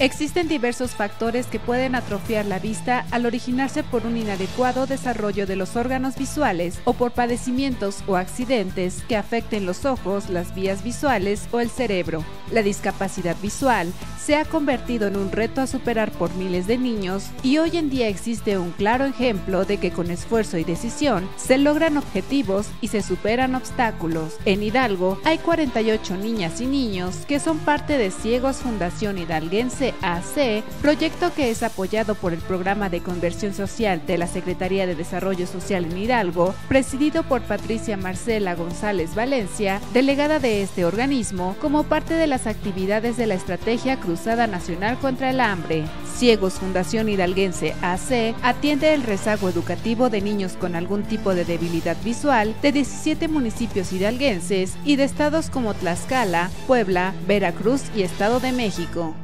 Existen diversos factores que pueden atrofiar la vista al originarse por un inadecuado desarrollo de los órganos visuales o por padecimientos o accidentes que afecten los ojos, las vías visuales o el cerebro. La discapacidad visual se ha convertido en un reto a superar por miles de niños y hoy en día existe un claro ejemplo de que con esfuerzo y decisión se logran objetivos y se superan obstáculos. En Hidalgo hay 48 niñas y niños que son parte de Ciegos Fundación Hidalguense AC, proyecto que es apoyado por el Programa de Conversión Social de la Secretaría de Desarrollo Social en Hidalgo, presidido por Patricia Marcela González Valencia, delegada de este organismo, como parte de las actividades de la Estrategia Cruzada Nacional contra el Hambre. Ciegos Fundación Hidalguense AC atiende el rezago educativo de niños con algún tipo de debilidad visual de 17 municipios hidalguenses y de estados como Tlaxcala, Puebla, Veracruz y Estado de México.